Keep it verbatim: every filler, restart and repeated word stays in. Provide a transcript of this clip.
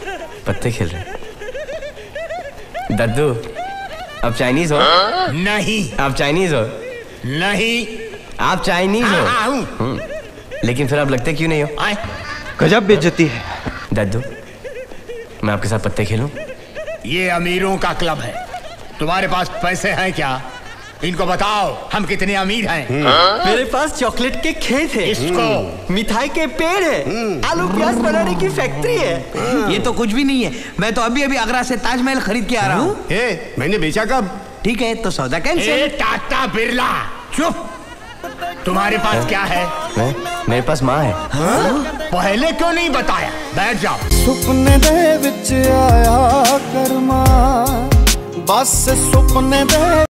पत्ते खेल रहे। दद्दू, आप चाइनीज हो? नहीं। आप चाइनीज हो? नहीं। आप चाइनीज हो? हाँ, हूँ। लेकिन फिर आप लगते क्यों नहीं हो? आए? गजब बेइज्जती है। दद्दू, मैं आपके साथ पत्ते खेलूं? ये अमीरों का क्लब है। तुम्हारे पास पैसे हैं क्या? इनको बताओ हम कितने अमीर हैं। मेरे पास चॉकलेट के खेत है, इसको मिठाई के पेड़ है, आलू प्याज बनाने की फैक्ट्री है। ये तो कुछ भी नहीं है। मैं तो अभी अभी आगरा से ताजमहल खरीद के आ रहा हूँ। ए, मैंने बेचा कब? ठीक है तो सौदा कैंसिल। टाटा बिरला चुप। तुम्हारे पास क्या है? मैं, मेरे पास माँ है। हाँ? पहले क्यों नहीं बताया? बैठ जाओ। सुपने दे विच आया करमा, बस सुपने दे